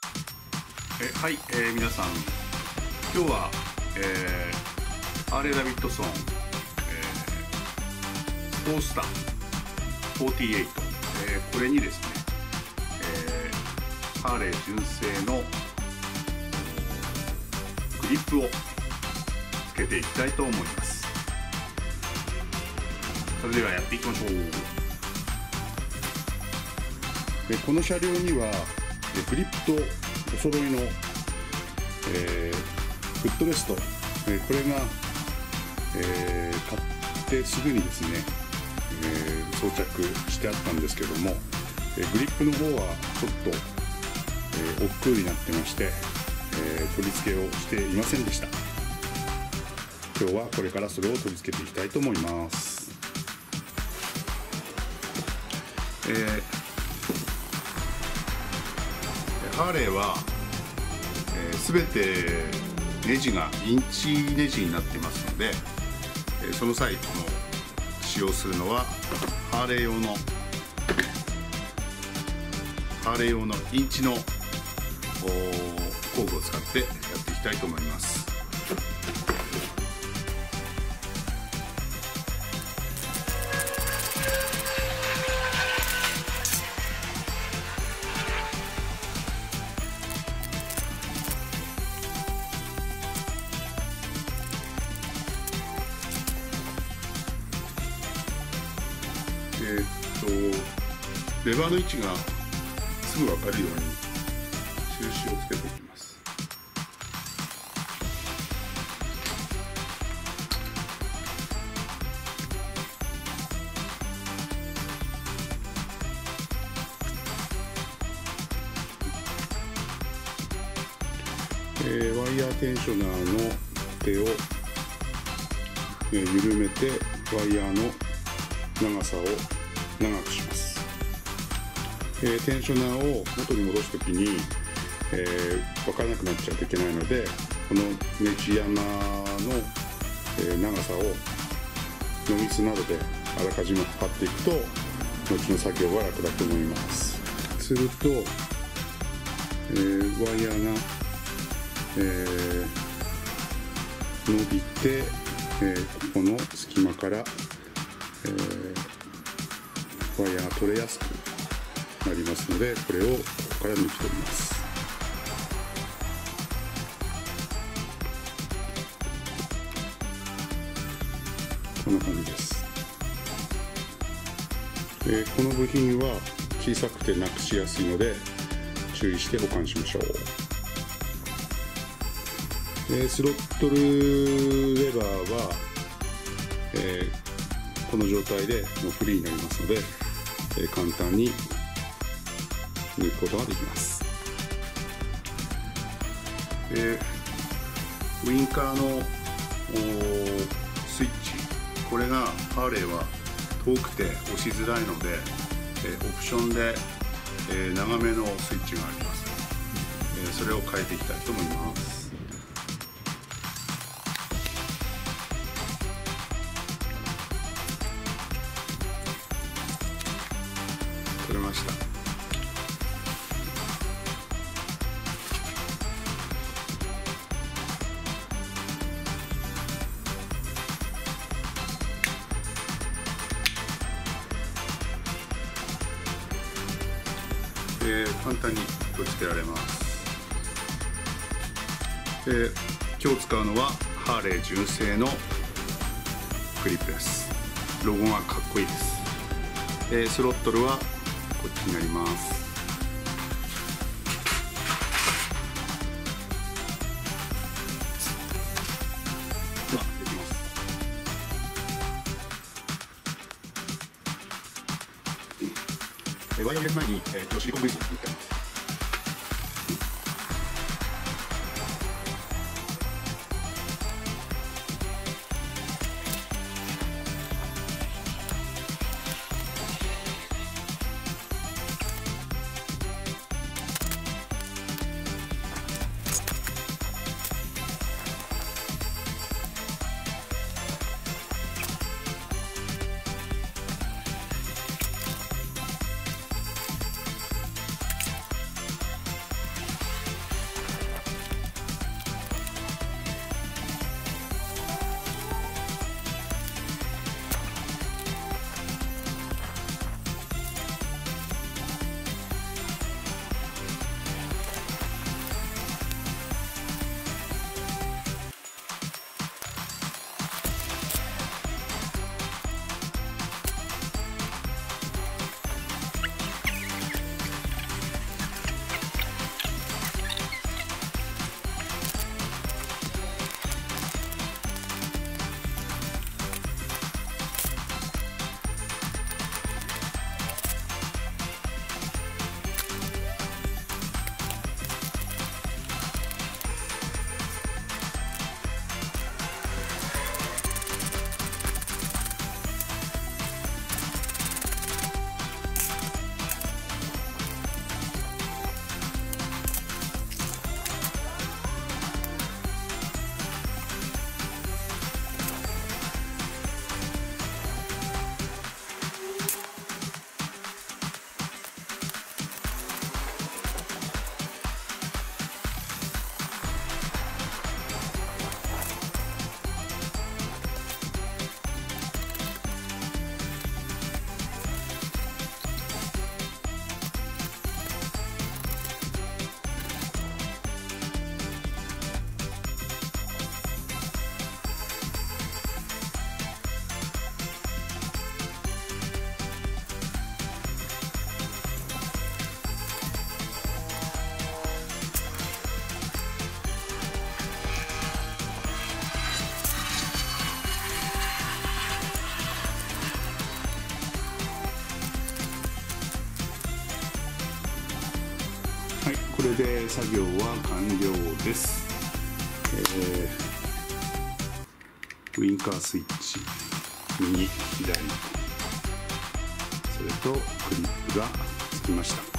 はい、皆さん、今日は、ハーレー・ダビッドソン、スポースター48、これにですね、ハーレー純正のグリップをつけていきたいと思います。それではやっていきましょう。この車両にはグリップとお揃いの、フットレスト、これが、買ってすぐにですね、装着してあったんですけども、グリップの方はちょっと、億劫になってまして、取り付けをしていませんでした。今日はこれからそれを取り付けていきたいと思います。ハーレーは全てネジがインチネジになってますので、その際使用するのはハーレー用のインチの工具を使ってやっていきたいと思います。レバーの位置がすぐ分かるように印をつけておきます。ワイヤーテンショナーの手を、緩めてワイヤーの長さを長くします。テンショナーを元に戻すときに、分からなくなっちゃうといけないので、このネジ山の、長さをノミスなどであらかじめ測っていくと後の作業は楽だと思います。すると、ワイヤーが、伸びて、ここの隙間から、ワイヤーが取れやすくなりますので、これをここから抜き取ります。こんな感じです。この部品は小さくてなくしやすいので注意して保管しましょう。スロットルレバーは、この状態でもうフリーになりますので、簡単に抜くことができます。ウインカーのスイッチ、これがハーレーは遠くて押しづらいので、オプションで、長めのスイッチがあります。それを変えていきたいと思います。取れました。簡単に取り付けられます。今日使うのはハーレー純正のグリップです。ロゴがかっこいいです。スロットルはこっちになります。ではできます。ワイヤーを入れる前に、シリコングリスを塗ってあります。 れで作業は完了です。ウインカースイッチ右左、それとクリップがつきました。